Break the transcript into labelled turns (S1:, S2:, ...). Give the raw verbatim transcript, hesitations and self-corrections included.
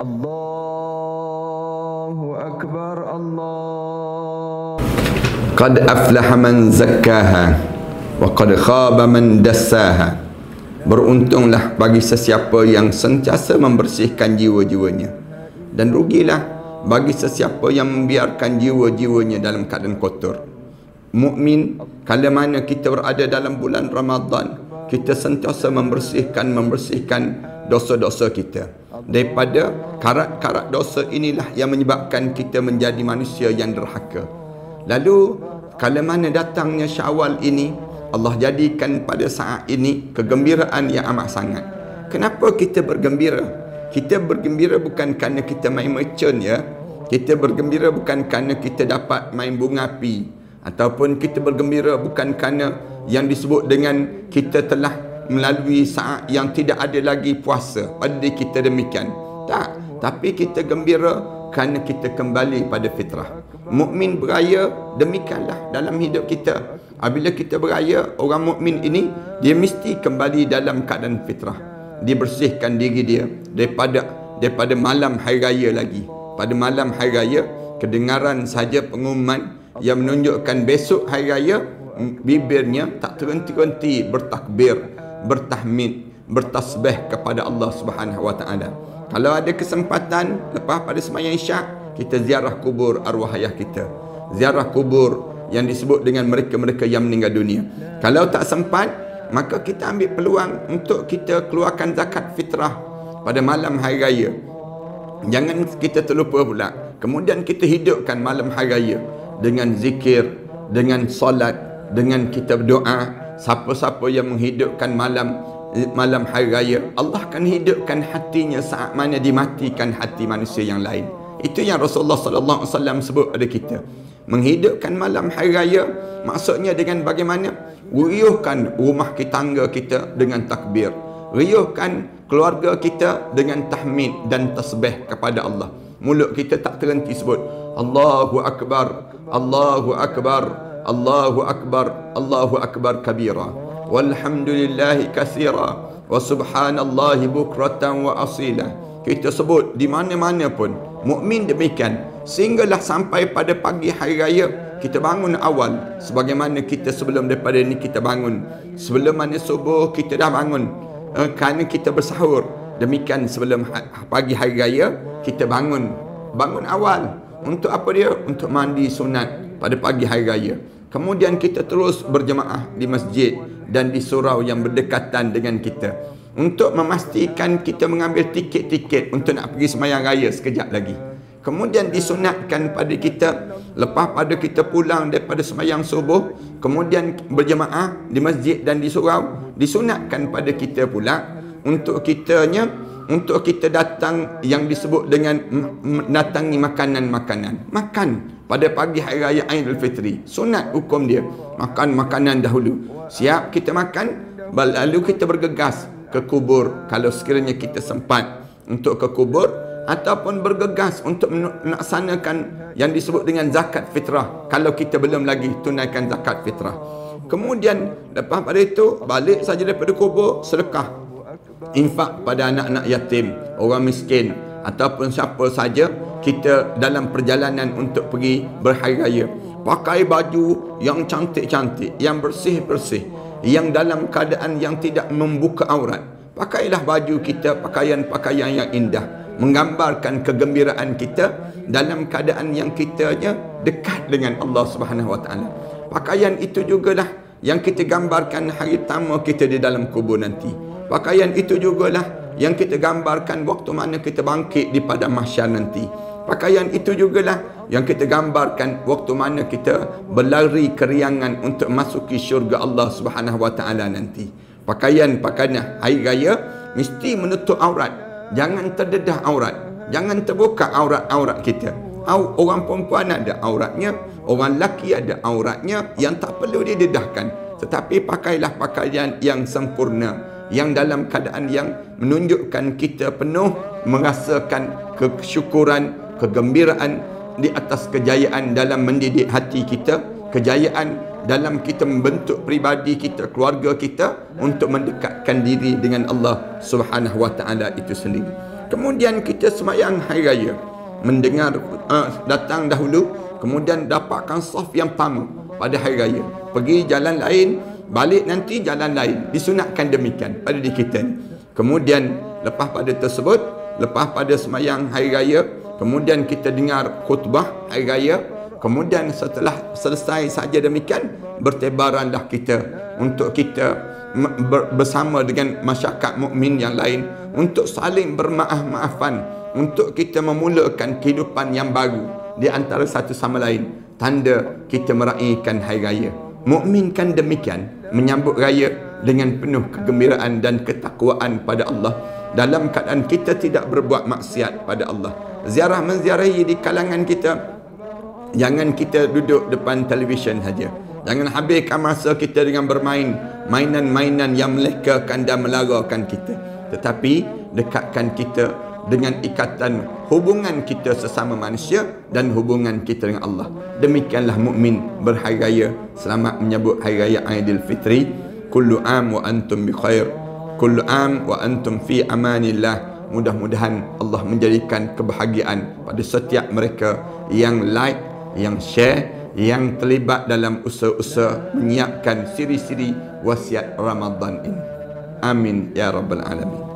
S1: Allahu Akbar, Allah.
S2: Qad aflaha man zakkaha wa qad khaba man dassaha. Beruntunglah bagi sesiapa yang sentiasa membersihkan jiwa-jiwanya, dan rugilah bagi sesiapa yang membiarkan jiwa-jiwanya dalam keadaan kotor. Mukmin, kala mana kita berada dalam bulan Ramadan, kita sentiasa membersihkan membersihkan dosa-dosa kita. Daripada karat-karat dosa inilah yang menyebabkan kita menjadi manusia yang derhaka. Lalu kala mana datangnya Syawal ini, Allah jadikan pada saat ini kegembiraan yang amat sangat. Kenapa kita bergembira? Kita bergembira bukan kerana kita main merchant, ya. Kita bergembira bukan kerana kita dapat main bunga api, ataupun kita bergembira bukan kerana yang disebut dengan kita telah melalui saat yang tidak ada lagi puasa pada diri kita demikian. Tak, tapi kita gembira kerana kita kembali pada fitrah. Mukmin beraya demikianlah dalam hidup kita. Apabila kita beraya, orang mukmin ini dia mesti kembali dalam keadaan fitrah. Dia bersihkan diri dia daripada daripada malam hari raya lagi. Pada malam hari raya, kedengaran saja pengumuman yang menunjukkan besok hari raya, bibirnya tak terhenti-henti bertakbir, bertahmid, bertasbih kepada Allah Subhanahu Wa Taala. Kalau ada kesempatan lepas pada sembahyang Isyak, kita ziarah kubur arwah ayah kita, ziarah kubur yang disebut dengan mereka-mereka yang meninggal dunia. Kalau tak sempat, maka kita ambil peluang untuk kita keluarkan zakat fitrah pada malam hari raya. Jangan kita terlupa pula. Kemudian kita hidupkan malam hari raya dengan zikir, dengan solat, dengan kita berdoa. Siapa-siapa yang menghidupkan malam malam hari raya, Allah akan hidupkan hatinya saat mana dimatikan hati manusia yang lain. Itu yang Rasulullah sallallahu alaihi wasallam sebut pada kita. Menghidupkan malam hari raya maksudnya dengan bagaimana? Riuhkan rumah kita, tangga kita dengan takbir. Riuhkan keluarga kita dengan tahmid dan tasbih kepada Allah. Mulut kita tak terhenti sebut Allahu Akbar, Allahu Akbar, Allahu Akbar, Allahu Akbar kabira, walhamdulillahi katsira, wa subhanallahi bukratan wa asila. Kita sebut di mana-mana pun. Mukmin demikian. Sehinggalah sampai pada pagi hari raya, kita bangun awal. Sebagaimana kita sebelum daripada ini kita bangun. Sebelum mana subuh kita dah bangun. Eh, kerana kita bersahur. Demikian sebelum pagi hari raya, kita bangun. Bangun awal. Untuk apa dia? Untuk mandi sunat pada pagi hari raya. Kemudian kita terus berjemaah di masjid dan di surau yang berdekatan dengan kita, untuk memastikan kita mengambil tiket-tiket untuk nak pergi sembahyang raya sekejap lagi. Kemudian disunatkan pada kita, lepas pada kita pulang daripada sembahyang subuh, kemudian berjemaah di masjid dan di surau, disunatkan pada kita pula untuk kitanya, untuk kita datang yang disebut dengan datangi makanan-makanan. Makan pada pagi hari raya Aidilfitri. Sunat hukum dia. Makan makanan dahulu. Siap kita makan, lalu kita bergegas ke kubur kalau sekiranya kita sempat untuk ke kubur, ataupun bergegas untuk melaksanakan yang disebut dengan zakat fitrah kalau kita belum lagi tunaikan zakat fitrah. Kemudian lepas pada itu balik saja daripada kubur, sedekah, infak pada anak-anak yatim, orang miskin, ataupun siapa saja kita dalam perjalanan untuk pergi berhari raya. Pakai baju yang cantik-cantik, yang bersih-bersih, yang dalam keadaan yang tidak membuka aurat. Pakailah baju kita, pakaian-pakaian yang indah, menggambarkan kegembiraan kita dalam keadaan yang kitanya dekat dengan Allah Subhanahu Wa Taala. Pakaian itu jugalah yang kita gambarkan hari pertama kita di dalam kubur nanti. Pakaian itu jugalah yang kita gambarkan waktu mana kita bangkit di padang mahsyar nanti. Pakaian itu jugalah yang kita gambarkan waktu mana kita berlari keriangan untuk masuki syurga Allah Subhanahu Wa Taala nanti. Pakaian-pakaian hari raya mesti menutup aurat. Jangan terdedah aurat. Jangan terbuka aurat-aurat kita. Orang perempuan ada auratnya, orang lelaki ada auratnya yang tak perlu didedahkan. Tetapi pakailah pakaian yang sempurna, yang dalam keadaan yang menunjukkan kita penuh merasakan kesyukuran, kegembiraan di atas kejayaan dalam mendidik hati kita, kejayaan dalam kita membentuk pribadi kita, keluarga kita untuk mendekatkan diri dengan Allah Subhanahu Wa Taala itu sendiri. Kemudian kita semayang hari raya, mendengar uh, datang dahulu, kemudian dapatkan saf yang pertama pada hari raya, pergi jalan lain, balik nanti jalan lain, disunatkan demikian pada diri kita. Kemudian lepas pada tersebut, lepas pada semayang hari raya, kemudian kita dengar khutbah hari raya. Kemudian setelah selesai saja demikian, bertebaranlah kita untuk kita bersama dengan masyarakat mukmin yang lain untuk saling bermaaf-maafan, untuk kita memulakan kehidupan yang baru di antara satu sama lain, tanda kita meraihkan hari raya. Mukmin kan demikian, menyambut raya dengan penuh kegembiraan dan ketakwaan pada Allah, dalam keadaan kita tidak berbuat maksiat pada Allah. Ziarah menziarahi di kalangan kita, jangan kita duduk depan televisyen saja. Jangan habiskan masa kita dengan bermain mainan-mainan yang melekakan dan melarakan kita. Tetapi dekatkan kita dengan ikatan hubungan kita sesama manusia dan hubungan kita dengan Allah. Demikianlah mukmin berhari raya. Selamat menyambut hari raya Aidilfitri. Kullu am wa antum bi khair. Kullu am wa antum fi amanillah. Mudah-mudahan Allah menjadikan kebahagiaan pada setiap mereka yang like, yang share, yang terlibat dalam usaha-usaha menyiapkan siri-siri wasiat Ramadan ini. Amin ya rabbal alamin.